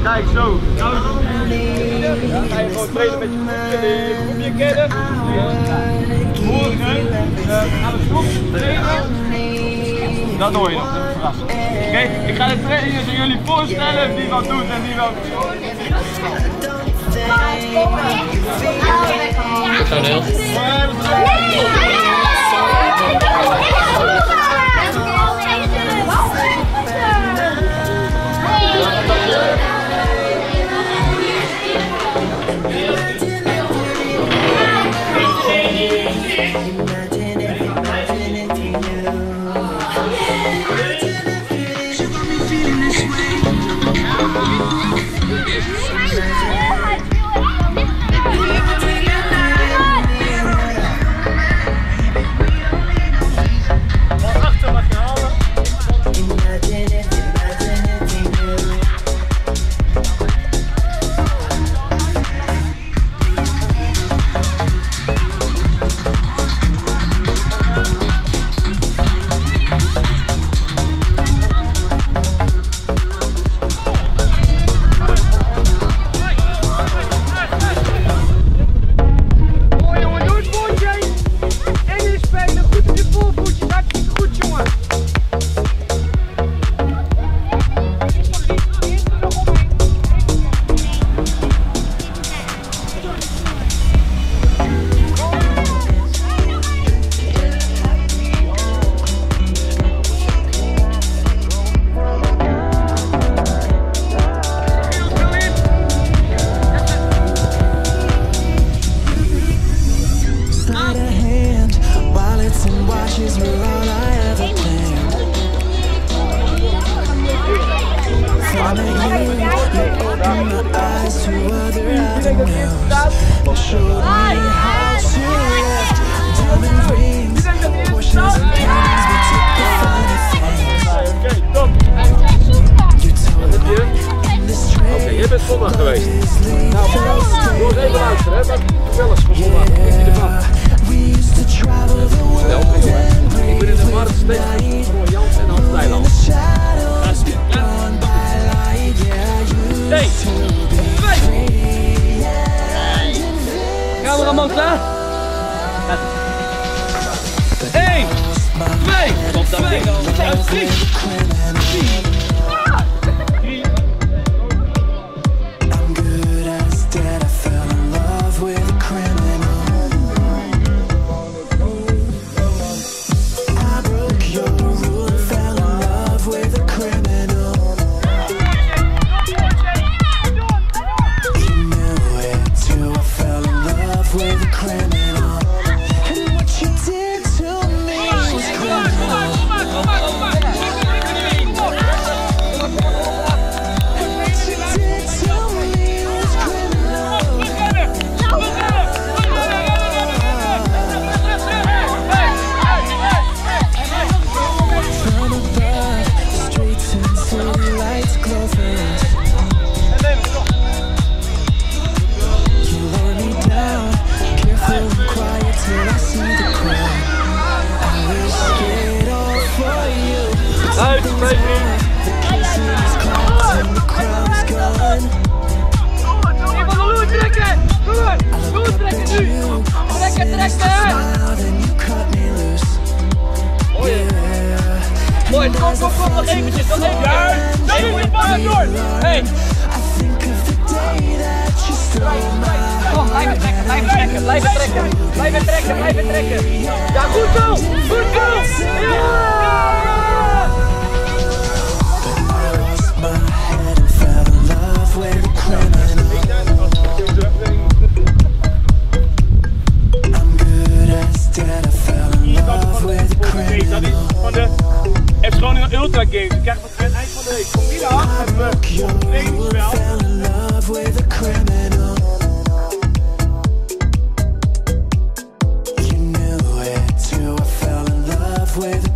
Kijk zo. Nou, dan ga je gewoon trainen met je groepje kennen. Morgen aan de groep trainen. Dat hoor je nog, dat is verrassend. Oké, ik ga de trainers aan jullie voorstellen wie wat doet en wie wat Zo deel. Je bent zondag geweest. Nou, doe eens even luisteren, hè? Dat is wel eens van zondag. Wat vind je ervan? Ik ben in de markt steeds van Roy Jans en Hans Thailand. Dat is weer. 1, 2. Cameraman klaar? 1, 2, tot dat ding al. 3, 4. Mooi, kom, nog eventjes, nog even. Juist, dat is het maar door. Hey. Kom, blijven trekken. Ja, goed zo, Ja! FC Groningen Ultra Games. Je krijgt wat het eind van de week. Vanmiddag hebben we een trainingsspel. With